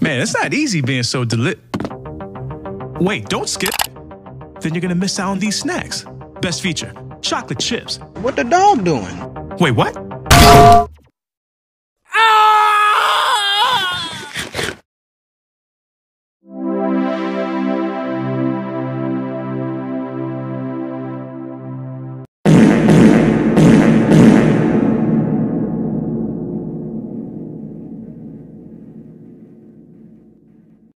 Man, it's not easy being so Wait, don't skip. Then you're gonna miss out on these snacks. Best feature, chocolate chips. What the dog doing? Wait, what?